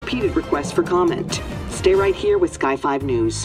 repeated requests for comment. Stay right here with Sky 5 News.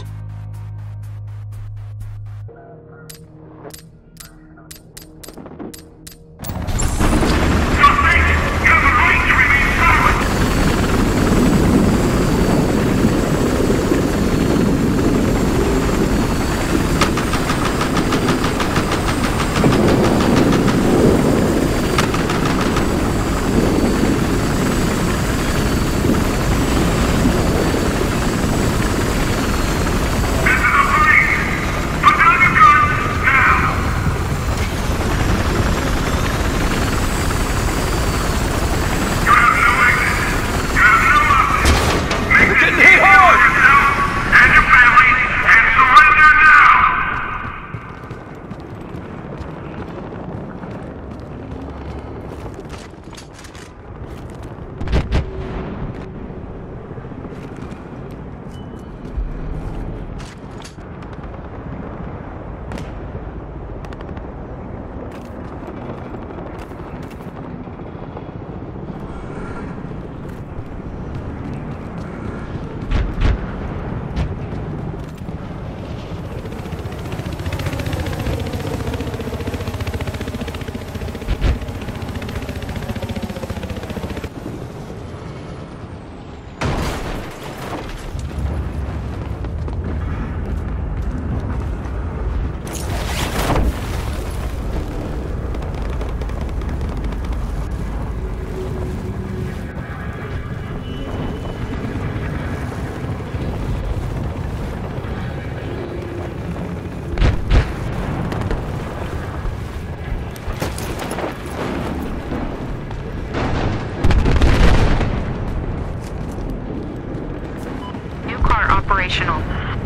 Operational.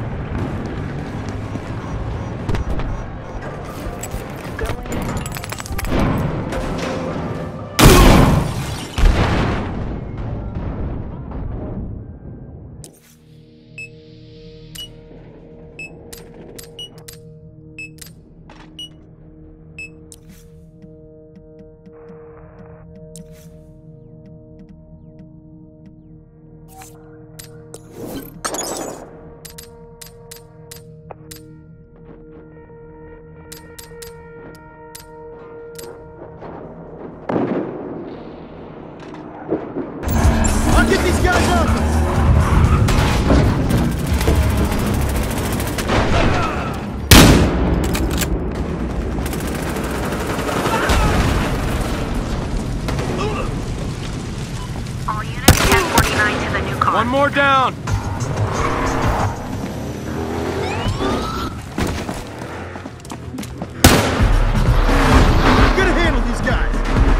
Get these guys up! All units 1049 to the new car. One more down! Gonna handle these guys!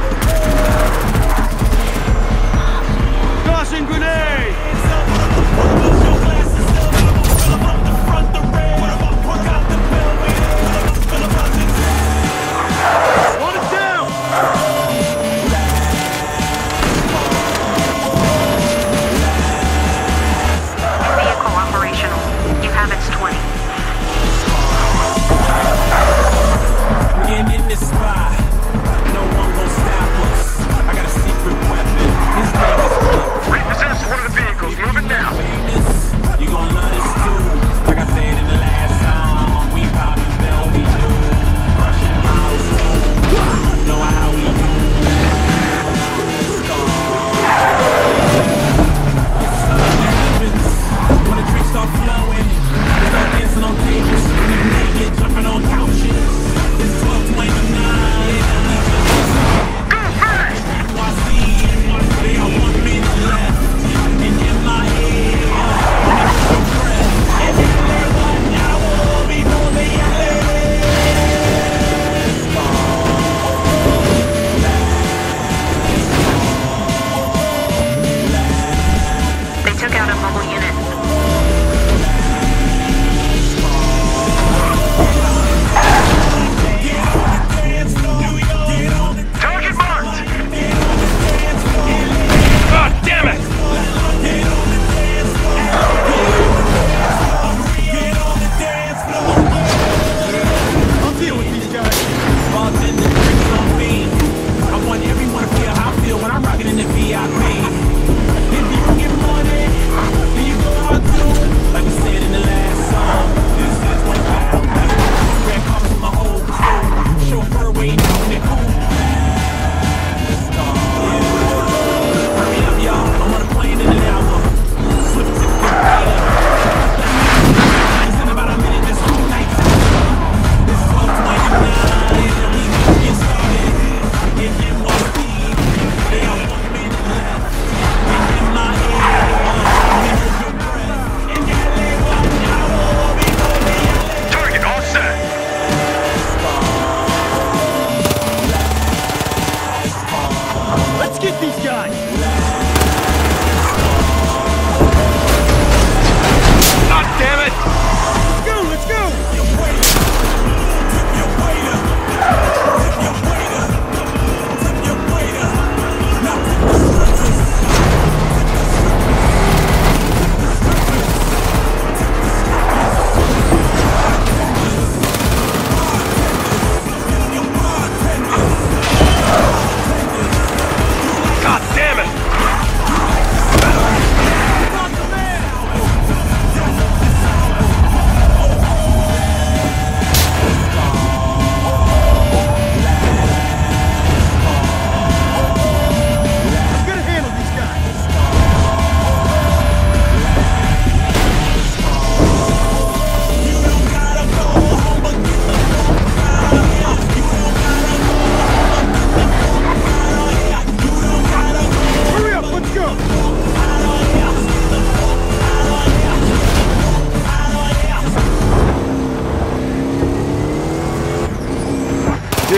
Tossing grenade! Hold it down!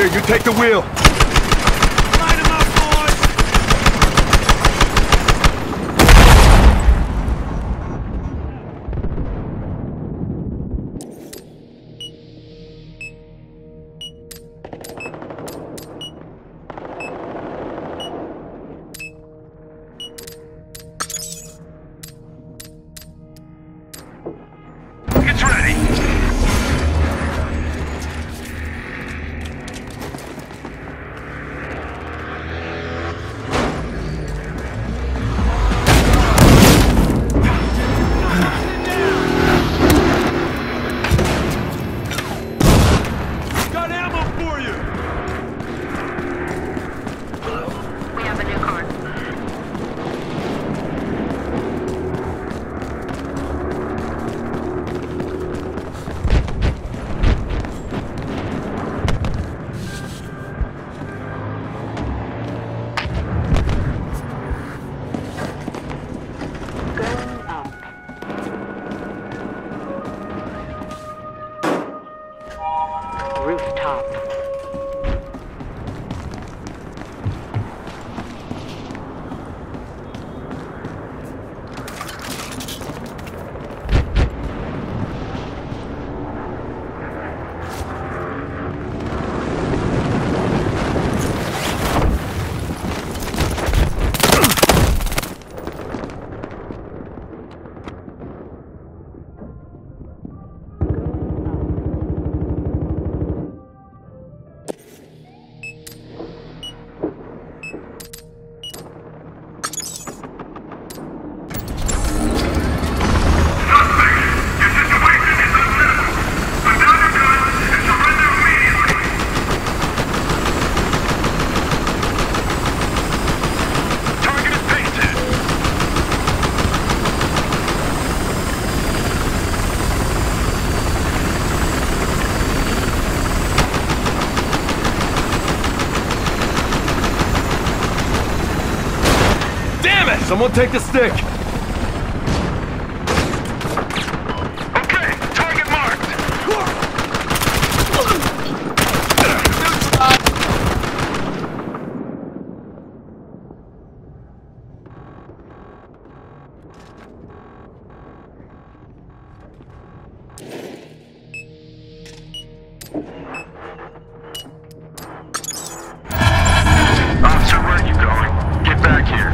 you take the wheel. Line him up, boys! It's ready. Got ammo for you! We have a new car. Going up. Rooftop. Target is painted. Damn it! Someone take the stick. Okay, target marked. Officer, where are you going? Get back here.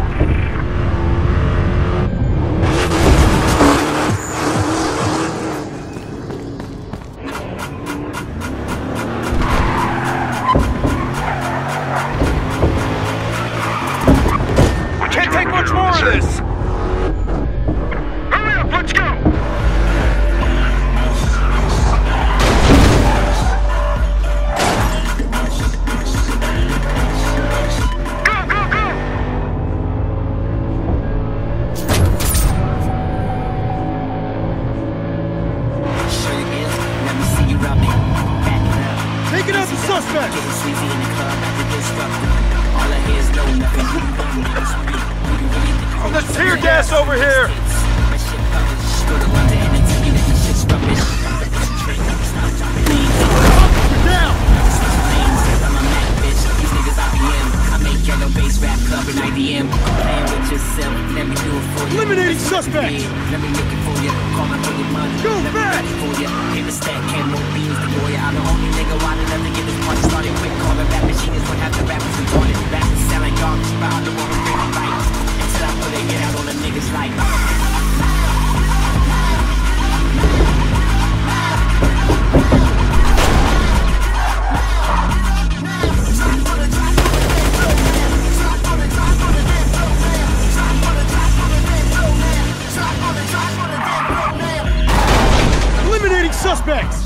Can't take much more of this! Hurry up, let's go! Go, go, go! Show your hands, let me see you rub it. Back it up. Taking out the suspect! Getting sleazy in the club, have to disrupt it. All I hear is no nothing. Oh, there's tear gas over here! My shit published. Go to London and they tell you that this shit's rubbish. Down! I'm a Mac bitch. These niggas IBM. I make yellow bass rap club in IBM. Playing with yourself, let me do it for you. Eliminating suspect! Let me make it for you. Call my for your money. Go let back! me for you. Hit the stack, can more beans, the lawyer. I'm the only nigga why they never get this party started. Quick call the rap machine is what half the rappers retarded. Rappers sound like garbage, but I don't wanna really write. Until I put a hit out on the niggas like. Eliminating suspects!